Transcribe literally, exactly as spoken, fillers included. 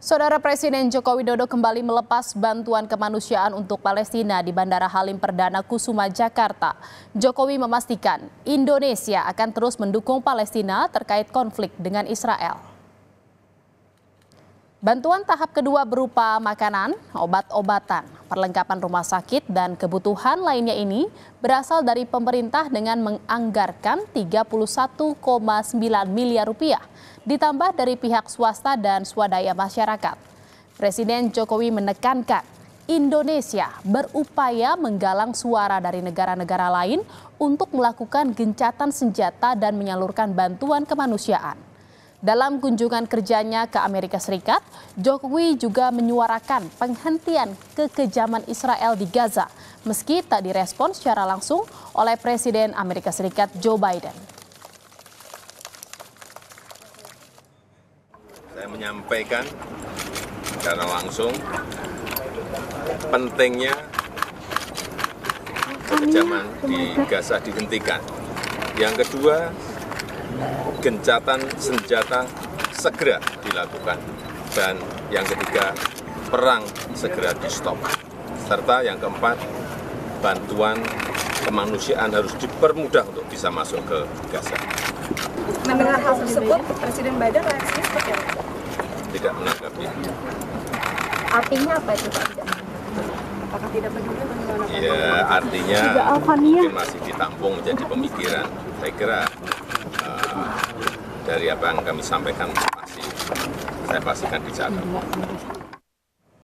Saudara Presiden Joko Widodo kembali melepas bantuan kemanusiaan untuk Palestina di Bandara Halim Perdana Kusuma, Jakarta. Jokowi memastikan Indonesia akan terus mendukung Palestina terkait konflik dengan Israel. Bantuan tahap kedua berupa makanan, obat-obatan, perlengkapan rumah sakit, dan kebutuhan lainnya ini berasal dari pemerintah dengan menganggarkan tiga puluh satu koma sembilan miliar rupiah, ditambah dari pihak swasta dan swadaya masyarakat. Presiden Jokowi menekankan Indonesia berupaya menggalang suara dari negara-negara lain untuk melakukan gencatan senjata dan menyalurkan bantuan kemanusiaan. Dalam kunjungan kerjanya ke Amerika Serikat, Jokowi juga menyuarakan penghentian kekejaman Israel di Gaza, meski tak direspon secara langsung oleh Presiden Amerika Serikat Joe Biden. Saya menyampaikan secara langsung pentingnya kekejaman di Gaza dihentikan. Yang kedua, gencatan senjata segera dilakukan. Dan yang ketiga, perang segera di-stop. Serta yang keempat, bantuan kemanusiaan harus dipermudah untuk bisa masuk ke Gaza. Mendengar hal tersebut, Presiden Biden reaksinya seperti apa? Tidak menanggapi. Artinya apa itu Pak? Apakah tidak peduli bagaimana? Ya, artinya mungkin masih ditampung menjadi pemikiran. Saya kira uh, dari apa yang kami sampaikan pasti saya pastikan dicatat.